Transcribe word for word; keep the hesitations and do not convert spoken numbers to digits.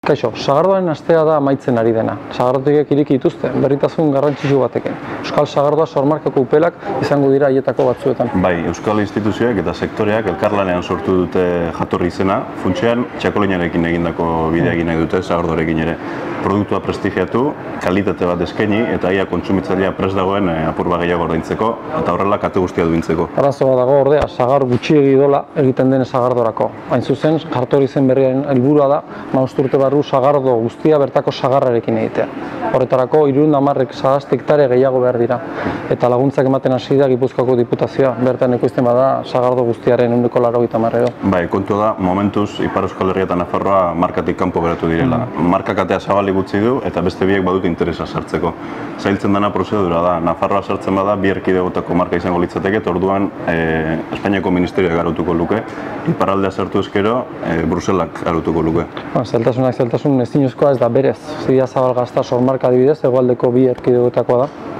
Kaixo, Sagardoaren astea da amaitzen ari dena. Sagardotegiak ireki dituzte, berritasun garrantzitsu batekin. Euskal Sagardoa sormarkako upelak izango dira haietako batzuetan. Bai, euskal instituzioak eta sektoreak elkarlanean sortu dute jatorri izena, funtsean txakolinarekin egindako bidea egin nahi dute Sagardoarekin ere. Produktua prestigiatu, kalitate bat eskaini eta ia kontsumitzailea prest dagoen apur bat gehiago ordaintzeko eta horrela kate guztia duintzeko. Arazoa dago ordea, sagar gutxiegi dola egiten den Sagardorako. Hain zuzen, jatorri zen berriaren helburua da, hamabost urte barru Sagardo guztia bertako sagarrarekin egitea. Horretarako hirurehun eta hamar sagazte hektare gehiago behar dira. Eta laguntzak ematen hasi da Gipuzkoako Diputazioa. Bertan ekoizten bada Sagardo guztiaren ehuneko laurogeita hamar edo. Bai, kontua da, momentuz Ipar Euskal Herria eta Nafarroa markatik kanpo geratu direla. Mm. Markak atea zabalik gutxi du eta beste biek badute interesa sartzeko. Zailtzen dena prozedura da, Nafarroa sartzen bada bi erkidegotako marka izango litzateke, eta orduan e, Espainiako Ministerioak arautuko luke, iparraldea sartu ezkero e, Bruselak arautuko luke. Ba, zailtasunak zailtasun ezinezkoa ez da berez. Zidia Zabalgazta sormarka adibidez, hegoaldeko bi erkidegotakoa da.